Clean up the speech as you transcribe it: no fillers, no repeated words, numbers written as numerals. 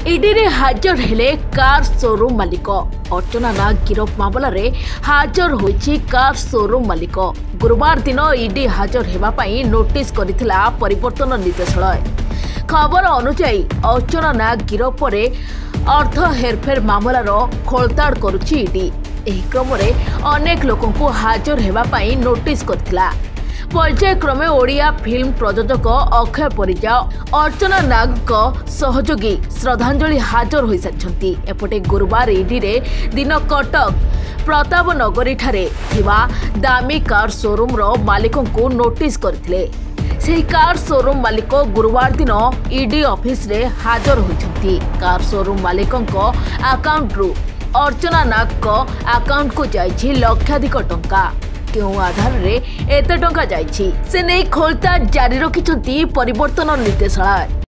ED रे हाजर हेले कार शोरूम मालिक अर्चना नाग गिरफ मामला रे हाजर होइछि कार शोरूम मालिक। गुरुवार दिन ईडी हाजर हेबा पई नोटिस करिथिला परिवर्तन निर्देशालय। खबर अनुसार अर्चना नाग गिरफ परे अर्थ हेरफेर मामलार खोलताड़ करुछि ईडी। एही क्रम रे अनेक लोकों को हाजर हेबा पई नोटिस करथिला। पर्यायक्रमे ओडिया फिल्म प्रयोजक अक्षय परिजा अर्चना नाग सहयोगी श्रद्धांजलि हाजर हो सारी। एपटे गुरुवार ईडी रे दिन कटक प्रताप नगरी ठारे थिबा दामी कार शोरूम रो मालिकों को नोटिस करथिले। सेही कार शोरूम मालिक गुरुवार दिन ईडी ऑफिस रे हाजर होइछंती। कार शोरूम मालिकों अकाउंट रु अर्चना नाग अकाउंट को जाइछि लक्षाधिक टंका। क्यों आधार रे एते टंका जाइछि से नै खोलता जारी रखिछंती परिवर्तन निर्देशालय।